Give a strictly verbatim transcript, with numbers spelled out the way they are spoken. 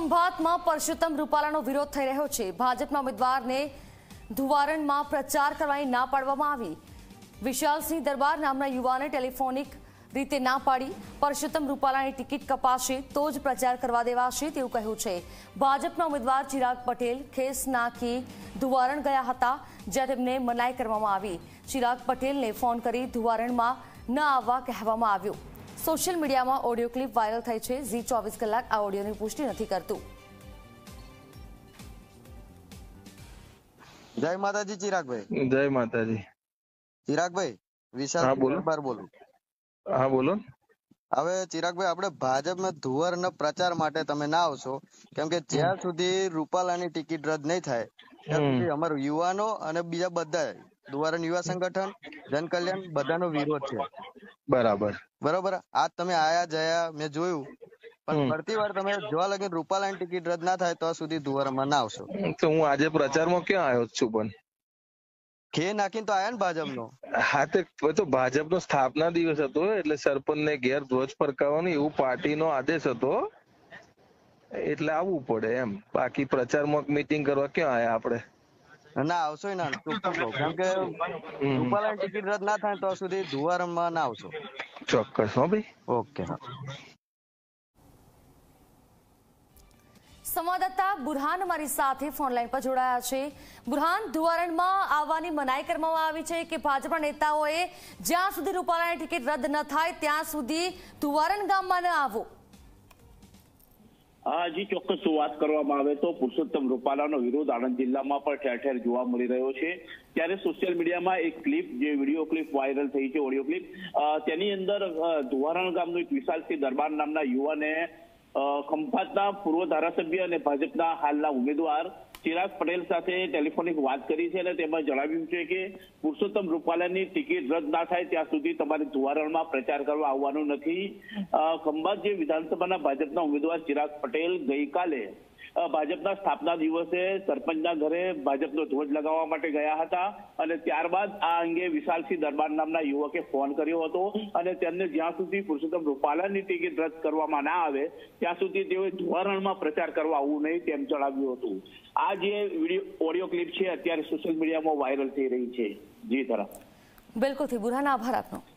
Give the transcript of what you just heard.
ખંભાતમાં પરસોત્તમ રૂપાલાનો વિરોધ થઈ રહ્યો છે। ભાજપના ઉમેદવારને ધુવારણમાં પ્રચાર કરવાની ના પાડવામાં આવી। વિશાલસિંહ દરબાર નામના યુવાને ટેલિફોનિક રીતે ના પાડી। પરસોત્તમ રૂપાલાની ટિકિટ કપાશે તો જ પ્રચાર કરવા દેવાશે તેવું કહ્યું છે। ભાજપના ઉમેદવાર ચિરાગ પટેલ ખેસ નાખી ધુવારણ ગયા હતા, જ્યાં તેમને મનાઈ કરવામાં આવી। ચિરાગ પટેલને ફોન કરી ધુવારણમાં ન આવવા કહેવામાં આવ્યું। સોશિયલ મીડિયામાં ઓડિયો ક્લિપ વાયરલ થઈ છે। ઝી ચોવીસ કલાક આ ઓડિયોની પુષ્ટિ નથી કરતું। જય માતાજી ચિરાગભાઈ। જય માતાજી ચિરાગભાઈ, વિશાલ દરબાર બોલું। હા બોલો। હવે ચિરાગભાઈ, આપણે ભાજપમાં ધુવારના પ્રચાર માટે તમે ના આવશો, કેમ કે જ્યાં સુધી રૂપાલાની ટિકિટ રદ નહીં થાય ત્યાં સુધી અમારા યુવાનો અને બીજા બધા ધુવારણ યુવા સંગઠન, જન કલ્યાણ બધાનો વિરોધ છે। બરાબર બરોબર। આજ તમે આયા જયા મેં જોયું, પણ ફરતી વાર તમે જોવા લાગે રૂપાલાની ટિકિટ રદ ના થાય તો સુધી ધુવારણમાં ના આવશો। તો હું આજે પ્રચારમાં ક્યાં આવ્યો છું? પણ ખે નાખીને તો આયા ને ભાજપનો। હા, તે તો ભાજપનો સ્થાપના દિવસ હતો એટલે સરપંચ ને ઘેર ધ્વજ ફરકાવવાનો એવું પાર્ટીનો આદેશ હતો, એટલે આવવું પડે એમ। બાકી પ્રચારમાં મીટિંગ કરવા ક્યાં આયા આપણે? ના આવશો ના, કેમ કે રૂપાલાની ટિકિટ રદ ના થાય તો સુધી ધુવારણમાં ના આવશો। ચોક્કસ હો ભાઈ। ઓકે હા। સંવાદદાતા બુરહાન અમારી સાથે ફોન લાઈન પર જોડાયા છે। બુરહાન, ધુવારણમાં આવવાની મનાઈ કરવામાં આવી છે કે ભાજપના નેતાઓએ જ્યાં સુધી રૂપાલાની ટિકિટ રદ ન થાય ત્યાં સુધી ધુવારણ ગામમાં ન આવો? જી ચોક્કસ વાત કરવામાં આવે તો પુરુષોત્તમ રૂપાલાનો વિરોધ આણંદ જિલ્લામાં પણ ઠેર ઠેર જોવા મળી રહ્યો છે। ત્યારે સોશિયલ મીડિયામાં એક ક્લિપ, જે વિડીયો ક્લિપ વાયરલ થઈ છે, ઓડિયો ક્લિપ, તેની અંદર ધુવારણ ગામનો એક વિશાલસિંહ દરબાર નામના યુવાને ખંભાતના પૂર્વ ધારાસભ્ય અને ભાજપના હાલના ઉમેદવાર ચિરાગ પટેલ સાથે ટેલિફોનિક વાત કરી છે અને તેમાં જણાવ્યું છે કે પુરુષોત્તમ રૂપાલાની ટિકિટ રદ ના થાય ત્યાં સુધી તમારે ધુવારણમાં પ્રચાર કરવા આવવાનું નથી। ખંભાત જે વિધાનસભાના ભાજપના ઉમેદવાર ચિરાગ પટેલ ગઈકાલે ભાજપના સ્થાપના દિવસે સરપંચના ઘરે ભાજપનો ધ્વજ લગાવવા માટે ગયા હતા અને ત્યારબાદ આ અંગે વિશાલસિંહ દરબાર નામના યુવકે ફોન કર્યો હતો અને તેમને જ્યાં સુધી પુરુષોત્તમ રૂપાલાની ટિકિટ રદ કરવામાં ના આવે ત્યાં સુધી તેઓએ ધુવારણમાં પ્રચાર કરવા આવવું નહીં તેમ જણાવ્યું હતું। આ જે વિડીયો ઓડિયો ક્લિપ છે અત્યારે સોશિયલ મીડિયામાં વાયરલ થઈ રહી છે। જી તરફ બિલકુલથી બુરહાન, આભાર આપનો।